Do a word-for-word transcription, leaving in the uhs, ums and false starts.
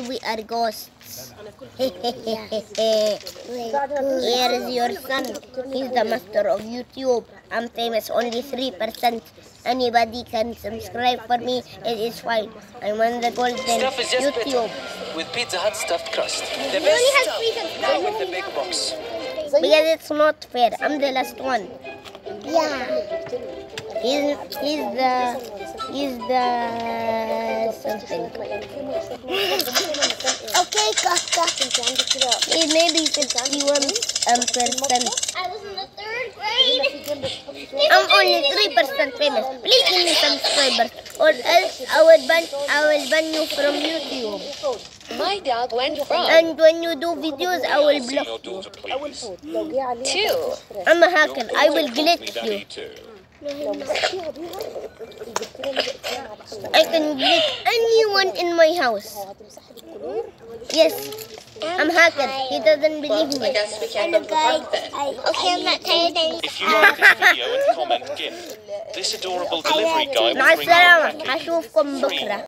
we are ghosts. Here is your son. He's the master of YouTube. I'm famous, only three percent. Anybody can subscribe for me. It is fine. I'm on the golden Stuff is just YouTube. better with Pizza Hut stuffed crust. The He best only has stuff. three subscribers. With the big box. Because it's not fair. I'm the last one. Yeah. He's he's the he's the something. Okay, Kaka. He maybe sixty-one um percent. I was in the third grade. I'm only three percent famous. Please give me subscribers, or else I will ban I will ban you from YouTube. My dog went from And when you do videos, I will block you. two. I'm a hacker. I will glitch you. I can glitch anyone in my house. Yes, I'm hacker. He doesn't believe me. Hello guys. Okay, I'm not tired anymore. If you like this video and comment GIF, this adorable delivery guy مع will bring you a السلامة. package أشوفكم بكرة.